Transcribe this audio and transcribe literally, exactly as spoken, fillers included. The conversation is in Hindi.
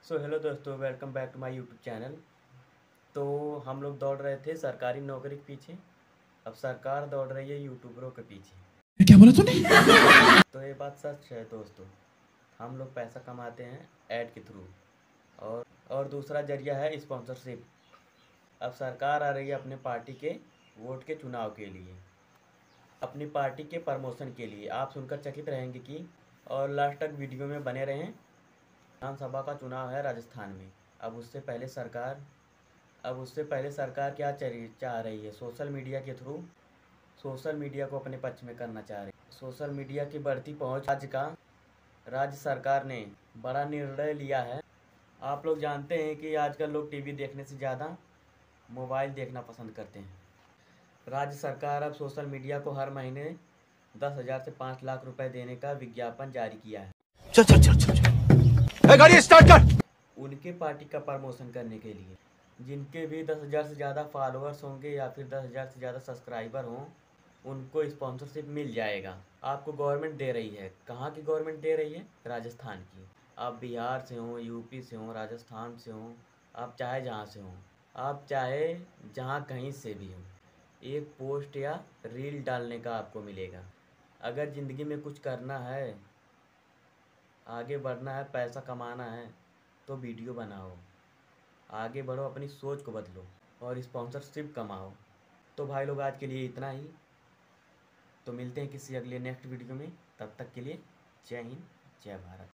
सो हेलो दोस्तों, welcome back to my YouTube channel. तो हम लोग दौड़ रहे थे सरकारी नौकरी के पीछे। अब सरकार दौड़ रही है यूट्यूबरों के पीछे। क्या बोला तूने? तो ये बात सच है दोस्तों। हम लोग पैसा कमाते हैं ऐड के थ्रू, और और दूसरा जरिया है स्पॉन्सरशिप। अब सरकार आ रही है अपने पार्टी के वोट के चुनाव के लिए, अपनी पार्टी के प्रमोशन के लिए। आप सुनकर चकित रहेंगे कि और लास्ट तक वीडियो में बने रहें। विधानसभा का चुनाव है राजस्थान में। अब उससे पहले सरकार अब उससे पहले सरकार क्या चाह रही है? सोशल मीडिया के थ्रू सोशल मीडिया को अपने पक्ष में करना चाह रही है। सोशल मीडिया की बढ़ती पहुंच आज का राज्य सरकार ने बड़ा निर्णय लिया है। आप लोग जानते हैं कि आजकल लोग टीवी देखने से ज़्यादा मोबाइल देखना पसंद करते हैं। राज्य सरकार अब सोशल मीडिया को हर महीने दस हज़ार से पाँच लाख रुपए देने का विज्ञापन जारी किया है। चल चल चल चल गाड़ी स्टार्ट कर। उनके पार्टी का प्रमोशन करने के लिए, जिनके भी दस हज़ार से ज़्यादा फॉलोअर्स होंगे या फिर दस हज़ार से ज़्यादा सब्सक्राइबर हों, उनको स्पॉन्सरशिप मिल जाएगा। आपको गवर्नमेंट दे रही है। कहाँ की गवर्नमेंट दे रही है? राजस्थान की। आप बिहार से हों, यूपी से हों, राजस्थान से हों, आप चाहे जहाँ से हों, आप चाहे जहाँ कहीं से भी हों, एक पोस्ट या रील डालने का आपको मिलेगा। अगर ज़िंदगी में कुछ करना है, आगे बढ़ना है, पैसा कमाना है, तो वीडियो बनाओ, आगे बढ़ो, अपनी सोच को बदलो और स्पॉन्सरशिप कमाओ। तो भाई लोग, आज के लिए इतना ही। तो मिलते हैं किसी अगले नेक्स्ट वीडियो में। तब तक के लिए जय हिंद, जय भारत।